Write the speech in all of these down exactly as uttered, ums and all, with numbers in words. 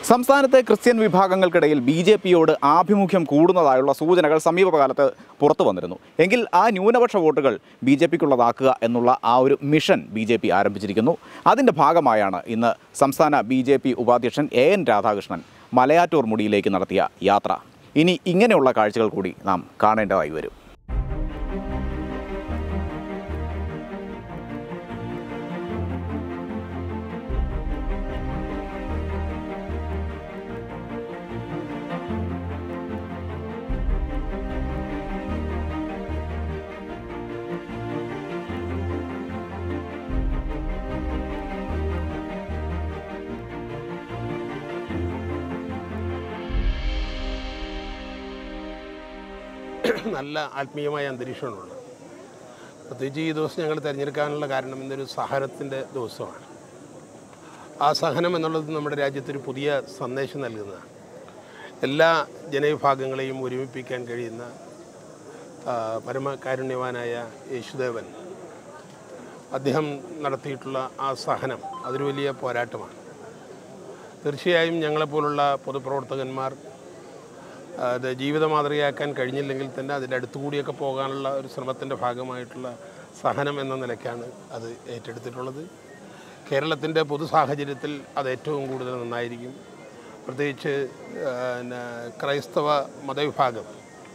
സംസ്ഥാനത്തെ ക്രിസ്ത്യൻ വിഭാഗങ്ങൾക്കിടയിൽ B J പിയോട് ആഭിമുഖ്യം കൂടുന്നതായുള്ള സൂചനകൾ സമീപകാലത്ത് പുറത്തു വന്നിരുന്നു. എങ്കിൽ ആ ന്യൂനപക്ഷ വോട്ടുകൾ ബി ജെ പിക്കുള്ളതാക്കുക എന്നുള്ള ആ ഒരു മിഷൻ ബി ജെ പി ആരംഭിച്ചിരിക്കുന്നു. അതിൻ്റെ ഭാഗമായാണ് ഇന്ന് സംസ്ഥാന ബി ജെ പി ഉപാധ്യക്ഷൻ എ എൻ രാധാകൃഷ്ണൻ മലയാറ്റൂർ മുടിയിലേക്ക് നടത്തിയ യാത്ര. ഇനി ഇങ്ങനെയുള്ള കാഴ്ചകൾ കൂടി നാം കാണേണ്ടതായി വരും. നല്ല ആത്മീയമായ അന്തരീക്ഷമാണുള്ളത്. പ്രത്യേകിച്ച് ഈ ദിവസം ഞങ്ങൾ തിരഞ്ഞെടുക്കാനുള്ള കാരണം ഇന്നൊരു സഹനത്തിൻ്റെ ദിവസമാണ്. ആ സഹനം എന്നുള്ളത് നമ്മുടെ രാജ്യത്തൊരു പുതിയ സന്ദേശം നൽകുന്നതാണ്. എല്ലാ ജനവിഭാഗങ്ങളെയും ഒരുമിപ്പിക്കാൻ കഴിയുന്ന പരമകാരുണ്യവാനായ യേശുദേവൻ അദ്ദേഹം നടത്തിയിട്ടുള്ള ആ സഹനം അതൊരു വലിയ പോരാട്ടമാണ്. തീർച്ചയായും ഞങ്ങളെപ്പോലുള്ള പൊതുപ്രവർത്തകന്മാർ അത് ജീവിത മാതൃകയാക്കാൻ കഴിഞ്ഞില്ലെങ്കിൽ തന്നെ അതിൻ്റെ അടുത്തുകൂടിയൊക്കെ പോകാനുള്ള ഒരു ശ്രമത്തിൻ്റെ ഭാഗമായിട്ടുള്ള സഹനം എന്ന നിലയ്ക്കാണ് അത് ഏറ്റെടുത്തിട്ടുള്ളത്. കേരളത്തിൻ്റെ പൊതു സാഹചര്യത്തിൽ അത് ഏറ്റവും കൂടുതൽ നന്നായിരിക്കും. പ്രത്യേകിച്ച് ക്രൈസ്തവ മതവിഭാഗം,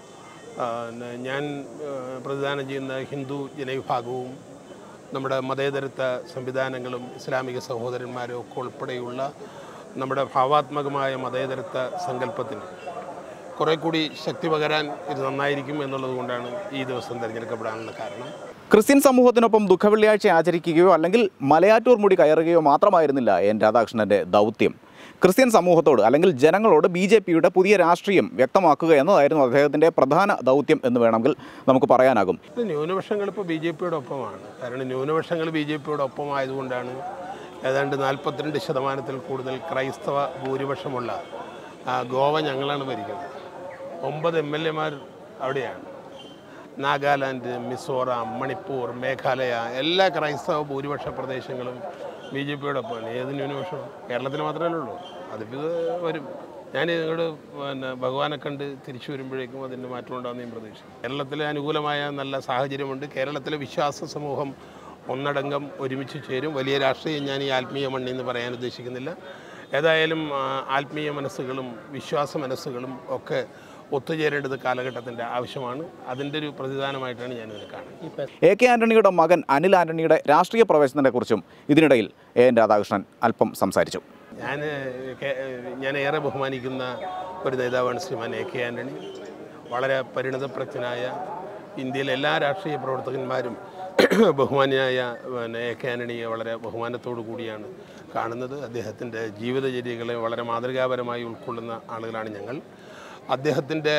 ഞാൻ പ്രതിദാനം ചെയ്യുന്ന ഹിന്ദു ജനവിഭാഗവും നമ്മുടെ മതേതരത്വ സംവിധാനങ്ങളും ഇസ്ലാമിക സഹോദരന്മാരും ഒക്കെ ഉൾപ്പെടെയുള്ള നമ്മുടെ ഭാവാത്മകമായ മതേതരത്വ സങ്കല്പത്തിന് കുറെ കൂടി ശക്തി പകരാൻ ഇത് നന്നായിരിക്കും എന്നുള്ളത് കൊണ്ടാണ് ഈ ദിവസം തിരഞ്ഞെടുക്കപ്പെടാനുള്ള കാരണം. ക്രിസ്ത്യൻ സമൂഹത്തിനൊപ്പം ദുഃഖവെള്ളിയാഴ്ച ആചരിക്കുകയോ അല്ലെങ്കിൽ മലയാറ്റൂർ മുടി കയറുകയോ മാത്രമായിരുന്നില്ല എൻ രാധാകൃഷ്ണൻ്റെ ദൗത്യം. ക്രിസ്ത്യൻ സമൂഹത്തോട് അല്ലെങ്കിൽ ജനങ്ങളോട് ബി ജെ പിയുടെ പുതിയ രാഷ്ട്രീയം വ്യക്തമാക്കുക എന്നതായിരുന്നു അദ്ദേഹത്തിൻ്റെ പ്രധാന ദൗത്യം എന്ന് വേണമെങ്കിൽ നമുക്ക് പറയാനാകും. ന്യൂനപക്ഷങ്ങൾ ഇപ്പോൾ ബി ജെ പിയുടെ ഒപ്പമാണ്. കാരണം ന്യൂനപക്ഷങ്ങൾ ബി ജെ പിയുടെ ഒപ്പമായതുകൊണ്ടാണ് ഏതാണ്ട് നാൽപ്പത്തിരണ്ട് ശതമാനത്തിൽ കൂടുതൽ ക്രൈസ്തവ ഭൂരിപക്ഷമുള്ള ഗോവ ഞങ്ങളാണ് ഭരിക്കുന്നത്. ഒമ്പത് എം എൽ എമാർ അവിടെയാണ്. നാഗാലാൻഡ്, മിസോറാം, മണിപ്പൂർ, മേഘാലയ എല്ലാ ക്രൈസ്തവ ഭൂരിപക്ഷ പ്രദേശങ്ങളും ബി ജെ പിയുടെ ഒപ്പമാണ്. ഏത് ന്യൂനപക്ഷം? കേരളത്തിൽ മാത്രമേ ഉള്ളൂ. അതിപ്പോൾ വരും. ഞാൻ നിങ്ങളുടെ പിന്നെ ഭഗവാനെ കണ്ട് തിരിച്ചു വരുമ്പോഴേക്കും അതിൻ്റെ മാറ്റം ഉണ്ടാകുന്ന ഞാൻ പ്രതീക്ഷിക്കും. കേരളത്തിലെ അനുകൂലമായ നല്ല സാഹചര്യമുണ്ട്. കേരളത്തിലെ വിശ്വാസ സമൂഹം ഒന്നടങ്കം ഒരുമിച്ച് ചേരും. വലിയ രാഷ്ട്രീയം ഞാൻ ഈ ആത്മീയ മണ്ണിൽ നിന്ന് പറയാൻ ഉദ്ദേശിക്കുന്നില്ല. ഏതായാലും ആത്മീയ മനസ്സുകളും വിശ്വാസ മനസ്സുകളും ഒക്കെ ഒത്തുചേരേണ്ടത് കാലഘട്ടത്തിൻ്റെ ആവശ്യമാണ്. അതിൻ്റെ ഒരു പ്രതിദാനമായിട്ടാണ് ഞാനിത് കാണുന്നത്. എ കെ ആൻ്റണിയുടെ മകൻ അനിൽ ആൻ്റണിയുടെ രാഷ്ട്രീയ പ്രവേശനത്തെക്കുറിച്ചും ഇതിനിടയിൽ എ എൻ രാധാകൃഷ്ണൻ അല്പം സംസാരിച്ചു. ഞാൻ ഞാൻ ഏറെ ബഹുമാനിക്കുന്ന ഒരു നേതാവാണ് ശ്രീമാൻ എ കെ ആൻ്റണി. വളരെ പരിണതപ്രജ്ഞനായ, ഇന്ത്യയിലെ എല്ലാ രാഷ്ട്രീയ പ്രവർത്തകന്മാരും ബഹുമാന്യനായ പിന്നെ എ കെ ആൻ്റണിയെ വളരെ ബഹുമാനത്തോടു കൂടിയാണ് കാണുന്നത്. അദ്ദേഹത്തിൻ്റെ ജീവിതചര്യകളെ വളരെ മാതൃകാപരമായി ഉൾക്കൊള്ളുന്ന ആളുകളാണ് ഞങ്ങൾ. അദ്ദേഹത്തിൻ്റെ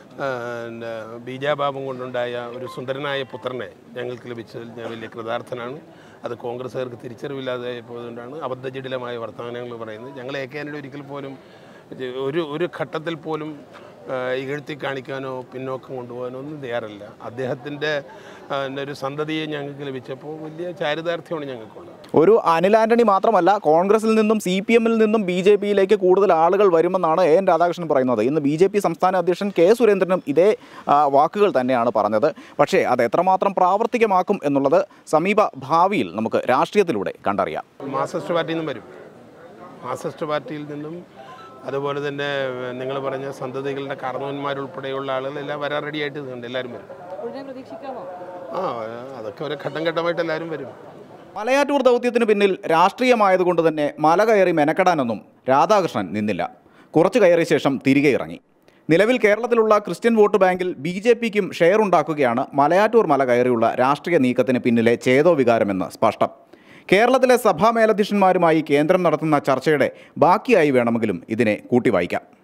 ബീജാഭാവം കൊണ്ടുണ്ടായ ഒരു സുന്ദരനായ പുത്രനെ ഞങ്ങൾക്ക് ലഭിച്ചതിൽ ഞാൻ വലിയ കൃതാർത്ഥനാണ്. അത് കോൺഗ്രസ്സുകാർക്ക് തിരിച്ചറിവില്ലാതെ പോയതുകൊണ്ടാണ് അബദ്ധജടിലമായ വർത്തമാനങ്ങൾ പറയുന്നത്. ഞങ്ങൾ എ കെ ആൻ്റണി ഒരിക്കൽ പോലും ഒരു ഒരു ഘട്ടത്തിൽ പോലും ഇകഴ്ത്തി കാണിക്കാനോ പിന്നോക്കം കൊണ്ടുപോകാനോ ഒന്നും തയ്യാറല്ല. അദ്ദേഹത്തിൻ്റെ ഒരു സന്തതിയെ ഞങ്ങൾക്ക് ലഭിച്ചപ്പോൾ വലിയ ചാരിതാർത്ഥ്യമാണ് ഞങ്ങൾക്കുള്ളത്. ഒരു അനിൽ ആൻ്റണി മാത്രമല്ല, കോൺഗ്രസിൽ നിന്നും സി പി എമ്മിൽ നിന്നും ബി ജെ പിയിലേക്ക് കൂടുതൽ ആളുകൾ വരുമെന്നാണ് എ എൻ രാധാകൃഷ്ണൻ പറയുന്നത്. ഇന്ന് ബി ജെ പി സംസ്ഥാന അധ്യക്ഷൻ കെ സുരേന്ദ്രനും ഇതേ വാക്കുകൾ തന്നെയാണ് പറഞ്ഞത്. പക്ഷേ അത് എത്രമാത്രം പ്രാവർത്തികമാക്കും എന്നുള്ളത് സമീപ ഭാവിയിൽ നമുക്ക് രാഷ്ട്രീയത്തിലൂടെ കണ്ടറിയാം. മാർക്സിസ്റ്റ് പാർട്ടിയിൽ നിന്നും വരും. മാർക്സിസ്റ്റ് പാർട്ടിയിൽ നിന്നും അതുപോലെ തന്നെ നിങ്ങൾ പറഞ്ഞ സന്തതികളുടെ കാരണവന്മാരുൾപ്പെടെയുള്ള ആളുകൾ എല്ലാം വരാൻ റെഡിയായിട്ട് ഉണ്ട്. എല്ലാവരും വരും. ആ അതൊക്കെ ഒരു ഘട്ടം ഘട്ടമായിട്ട് എല്ലാവരും വരും. മലയാറ്റൂർ ദൗത്യത്തിന് പിന്നിൽ രാഷ്ട്രീയമായതുകൊണ്ട് തന്നെ മല കയറി മെനക്കെടാനൊന്നും രാധാകൃഷ്ണൻ നിന്നില്ല. കുറച്ച് കയറിയ ശേഷം തിരികെ ഇറങ്ങി. നിലവിൽ കേരളത്തിലുള്ള ക്രിസ്ത്യൻ വോട്ട് ബാങ്കിൽ ബി ജെ പിക്കും ഷെയർ ഉണ്ടാക്കുകയാണ് മലയാറ്റൂർ മല കയറിയുള്ള രാഷ്ട്രീയ നീക്കത്തിന് പിന്നിലെ ചേതോവികാരമെന്ന് സ്പഷ്ടം. കേരളത്തിലെ സഭാ മേലധ്യക്ഷന്മാരുമായി കേന്ദ്രം നടത്തുന്ന ചർച്ചയുടെ ബാക്കിയായി വേണമെങ്കിലും ഇതിനെ കൂട്ടി വായിക്കാം.